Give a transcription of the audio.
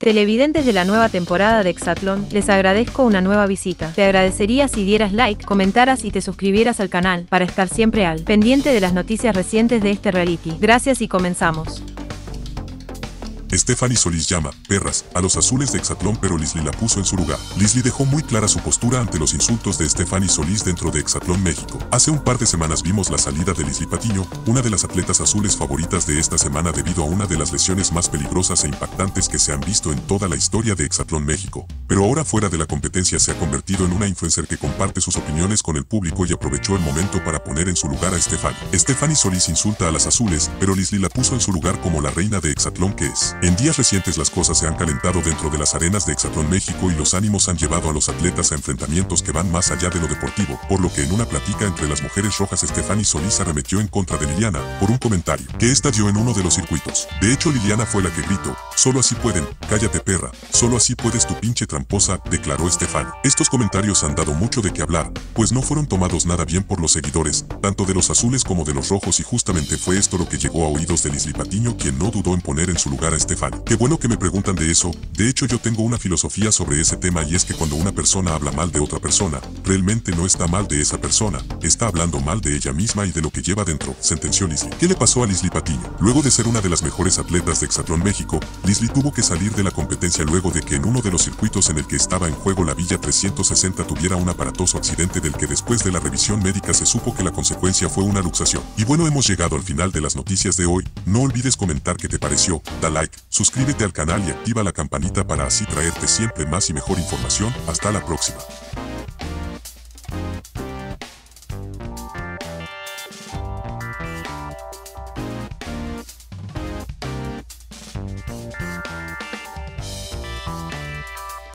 Televidentes de la nueva temporada de Exatlón, les agradezco una nueva visita. Te agradecería si dieras like, comentaras y te suscribieras al canal para estar siempre al pendiente de las noticias recientes de este reality. Gracias y comenzamos. Stephanie Solís llama perras a los azules de Exatlón, pero Leslie la puso en su lugar. Leslie dejó muy clara su postura ante los insultos de Stephanie Solís dentro de Exatlón México. Hace un par de semanas vimos la salida de Leslie Patiño, una de las atletas azules favoritas de esta semana debido a una de las lesiones más peligrosas e impactantes que se han visto en toda la historia de Exatlón México. Pero ahora fuera de la competencia se ha convertido en una influencer que comparte sus opiniones con el público y aprovechó el momento para poner en su lugar a Stephanie. Stephanie Solís insulta a las azules, pero Leslie la puso en su lugar como la reina de Exatlón que es. En días recientes las cosas se han calentado dentro de las arenas de Exatlón México y los ánimos han llevado a los atletas a enfrentamientos que van más allá de lo deportivo, por lo que en una plática entre las mujeres rojas Stephanie Solís arremetió en contra de Liliana por un comentario que esta dio en uno de los circuitos. De hecho Liliana fue la que gritó: "Solo así pueden, cállate perra, solo así puedes tu pinche tramposa", declaró Stephanie. Estos comentarios han dado mucho de qué hablar, pues no fueron tomados nada bien por los seguidores, tanto de los azules como de los rojos, y justamente fue esto lo que llegó a oídos de Leslie Patiño, quien no dudó en poner en su lugar a Stephanie. Qué bueno que me preguntan de eso. De hecho yo tengo una filosofía sobre ese tema, y es que cuando una persona habla mal de otra persona, realmente no está mal de esa persona, está hablando mal de ella misma y de lo que lleva dentro, sentenció Leslie. ¿Qué le pasó a Leslie Patiño? Luego de ser una de las mejores atletas de Exatlón México, Leslie tuvo que salir de la competencia luego de que en uno de los circuitos en el que estaba en juego la Villa 360 tuviera un aparatoso accidente del que después de la revisión médica se supo que la consecuencia fue una luxación. Y bueno, hemos llegado al final de las noticias de hoy. No olvides comentar qué te pareció, da like, suscríbete al canal y activa la campanita para así traerte siempre más y mejor información. Hasta la próxima.